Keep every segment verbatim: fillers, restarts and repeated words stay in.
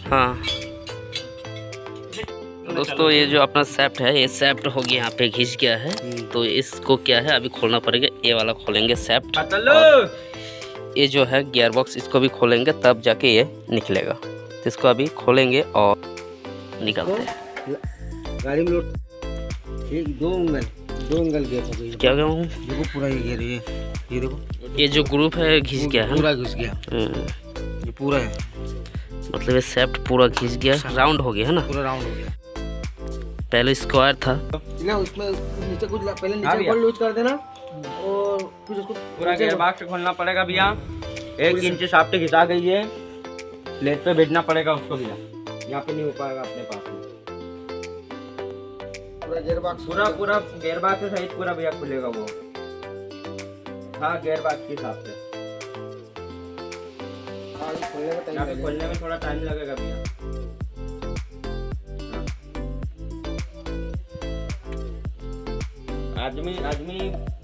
हाँ दोस्तों, ये जो अपना सेफ्ट है, ये सेफ्ट हो गया यहाँ पे घिस गया है। तो इसको क्या है अभी खोलना पड़ेगा। ये वाला खोलेंगे सेफ्ट, ये जो है गियर बॉक्स, इसको भी खोलेंगे तब जाके ये निकलेगा। तो इसको अभी खोलेंगे और निकालते हैं। गाड़ी में लोड दो उंगल दो उंगल गियर क्या कहूँ, देखो पूरा ये गियर, ये ये देखो, ये जो ग्रुप है घिस गया है, पूरा घिस गया, ये पूरा है, मतलब ये सेफ्ट पूरा घिस गया, राउंड हो गया है ना, पूरा राउंड हो गया। पहले स्क्वायर था ना, उसमें नीचे कुछ पहले नीचे ऊपर लूज कर देना और कुछ उसको पूरा गियर बॉक्स खोलना पड़ेगा भैया। एक इंच शाफ्ट घिसा गई है, प्लेट पे भेजना पड़ेगा उसको भैया, यहाँ पे नहीं हो पाएगा अपने पास में। पूरा गियर बॉक्स पूरा पूरा गियर बॉक्स सहित पूरा भैया खुलेगा वो। हाँ गियर बॉक्स के हिसाब से यहाँ पे खोलने में थोड़ा टाइम लगेगा भैया। आदमी आदमी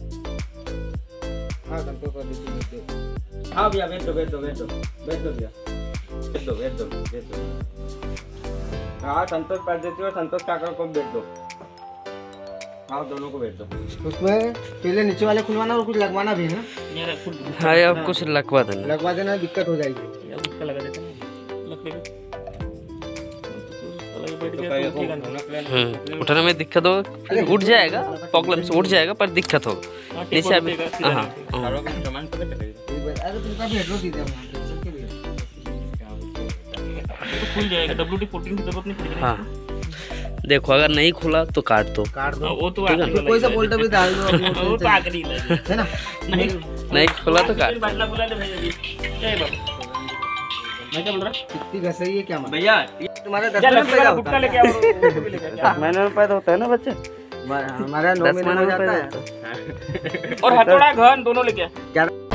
हाँ कंट्रोल कर दीजिए। हाँ भैया बैठ दो बैठ दो बैठ दो बैठ दो भैया बैठ दो बैठ दो बैठ दो। हाँ संतोष कर देती हो, संतोष काका को बैठ दो। हाँ दोनों को बैठ दो। उसमें पहले नीचे वाले खुलवाना और कुछ लगवाना भी है ना। हाँ अब कुछ लगवा देना, लगवा देना, दिक्कत हो जाएगी। हम्म उठाने में दिक्कत होगा, उठ जाएगा, प्रॉब्लम से उठ जाएगा पर दिक्कत होगा नीचे अभी। हाँ हाँ देखो, अगर नहीं खुला तो काट दो, काट दो, वो तो कोई सा बोल्ट भी डाल दो, वो तो आखिरी है ना। नहीं नहीं खुला तो काट। मैं क्या बोल रहा कितनी घसई है क्या भैया, तुम्हारा दस मिनट पैदा होता है, महीने में पैदा होता है ना बच्चे, हमारा नौ महीने में हो जाता है। और हथौड़ा घन दोनों लेके क्या